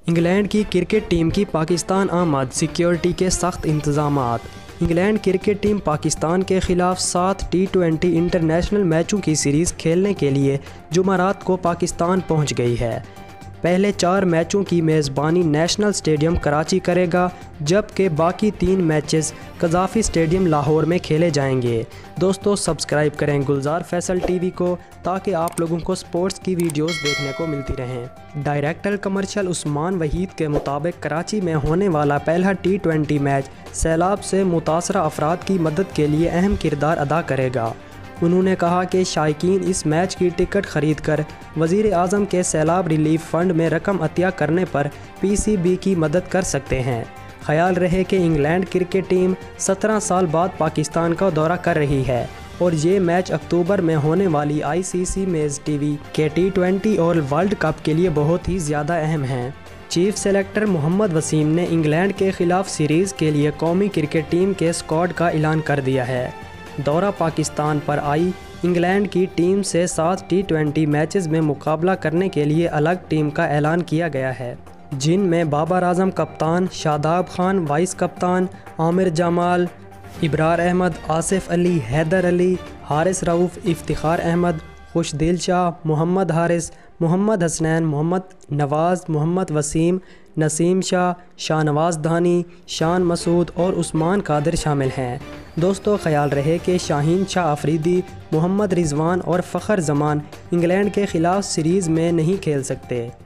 England کی cricket team کی پاکستان آمد، سیکیورٹی کے سخت انتظامات۔ انگلینڈ کرکٹ ٹیم پاکستان کے خلاف 7 T20 انٹرنیشنل میچوں کی سیریز کھیلنے کے لیے جمعرات کو پاکستان پہنچ گئی ہے۔ پہلے 4 میچوں کی میزبانی نیشنل اسٹیڈیم کراچی کرے گا، جبکہ باقی 3 میچز قذافی اسٹیڈیم لاہور میں کھیلے جائیں گے۔ دوستو سبسکرائب کریں گلزار فیصل ٹی وی کو تاکہ آپ لوگوں کو سپورٹس کی ویڈیوز دیکھنے کو ملتی رہیں۔ ڈائریکٹر کمرشل عثمان وحید کے مطابق کراچی میں ہونے والا پہلا T20 میچ سیلاب سے متاثرہ افراد کی مدد کے لیے اہم کردار ادا کرے گا۔ انہوں نے کہا کہ شائقین اس میچ کی ٹکٹ خرید کر وزیر اعظم کے سیلاب ریلیف فنڈ میں رقم عطیہ کرنے پر PCB کی مدد کر سکتے ہیں۔ خیال رہے کہ انگلینڈ کرکٹ ٹیم 17 سال بعد پاکستان کا دورہ کر رہی ہے اور یہ میچ اکتوبر میں ہونے والی ICC میز TV کے T20 اور ورلڈ کپ کے لیے بہت ہی زیادہ اہم ہیں۔ چیف سلیکٹر محمد وسیم نے انگلینڈ کے خلاف سیریز کے لیے قومی کرکٹ ٹیم کے اسکواڈ کا اعلان کر دیا ہے۔ دورہ پاکستان پر آئی انگلینڈ کی ٹیم سے 7 T20 میچز میں مقابلہ کرنے کے لیے الگ ٹیم کا اعلان کیا گیا ہے، جن میں بابر اعظم کپتان، شاداب خان وائس کپتان، عامر جمال، ابرار احمد، آصف علی، حیدر علی، حارث رؤف، افتخار احمد، خوشدل شاہ، محمد حارث، محمد حسنین، محمد نواز، محمد وسیم، نسیم شاہ، شاہ نواز دھانی، شان مسعود اور عثمان قادر شامل ہیں۔ دوستو خیال رہے کہ شاہین شاہ آفریدی، محمد رضوان اور فخر زمان انگلینڈ کے خلاف سیریز میں نہیں کھیل سکتے۔